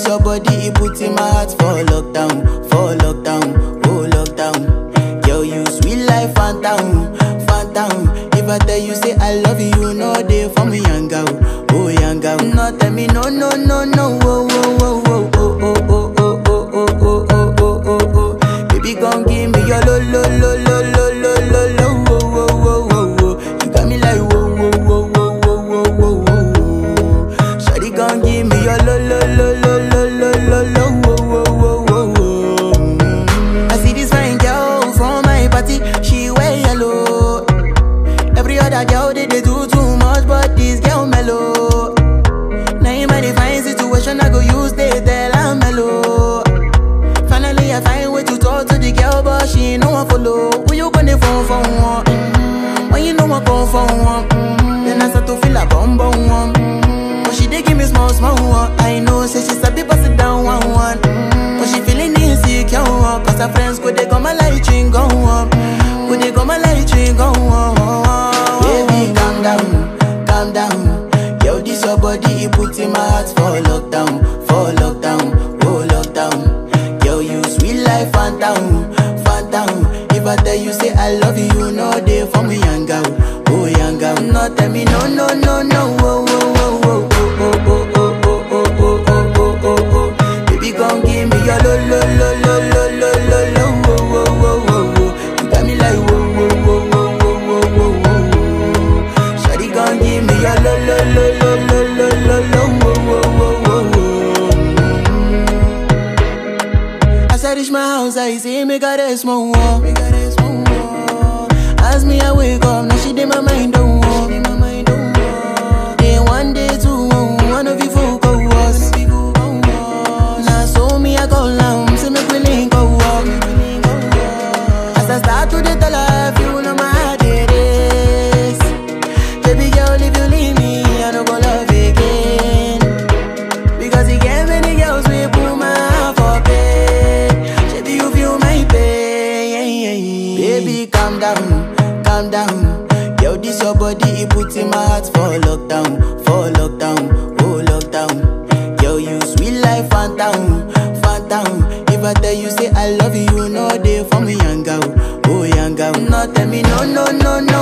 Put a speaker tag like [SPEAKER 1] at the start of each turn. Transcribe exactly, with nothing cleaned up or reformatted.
[SPEAKER 1] your body, it puts in my heart for lockdown, for lockdown, oh lockdown. Girl, you sweet life, phantom, phantom. If I tell you say I love you, you know they for me, young girl, oh young girl. No tell me no, no, no, no, oh, oh, oh, oh, oh, oh, oh, oh, oh, oh, oh, oh, oh, oh, oh. Baby, gon' give me your lo, lo, lo, lo, lo, lo, lo, lo, oh, oh, oh, oh, oh. You got me like whoa, whoa, whoa, whoa, whoa, whoa, whoa, whoa. Shawty gon' give me your lo, lo, lo, lo, lo, lo, lo, lo, oh, oh, oh, oh, oh. I see this fine girl from my party, she wear yellow. Every other girl they, they do too much, but this girl mellow. Now in my divine situation, I go use they tell I'm mellow. Finally I find way to talk to the girl, but she ain't no one follow. Who you gonna phone for one? Mm-hmm. When you know I come for one, mm-hmm. Then I start to feel a bum bum one. Mm-hmm. But she dey give me small small one. I know say she sabi pass it down one one. Mm-hmm. But she feeling insecure one, cause her friends go they come my light ring go on. Go they come my light ring go on. Baby calm down, calm down. Yo, this your body, it puts in my heart for lockdown, for lockdown, oh lockdown. Yo, you sweet life, phantom, phantom. If I tell you say I love you, you know they for me, young girl, oh young girl. No tell me no, no, no, no, oh, oh, oh, oh, oh, oh, oh, oh, oh, oh, oh, oh, oh, oh. Baby, gon' give me your lo, lo, lo, lo, lo, lo, lo, lo, oh, oh, oh, oh, oh. You got me like whoa, whoa, whoa, whoa, whoa, whoa, whoa, whoa. Shawty gon' give me your lo, lo, lo, lo, lo, lo, lo, lo, oh, oh, oh, oh, oh. As I reach my house, I see me got a small wall. As me I wake up, now she did my mind don't walk. Then one day two, one of you folk go was. Now so me I go down, see me willing go walk. As I start to the tell her, you know my heart it is. Baby girl, if you leave me, I don't go love again. Because you get many girls we put my heart for bed. Baby, you feel my pain. Baby, calm down, calm down. Yo, this your body, it puts in my heart for lockdown, for lockdown, oh lockdown. Yo, you sweet life, phantom, phantom. If I tell you say I love you, you know they for me, young girl, oh young girl. No tell me no, no, no, no,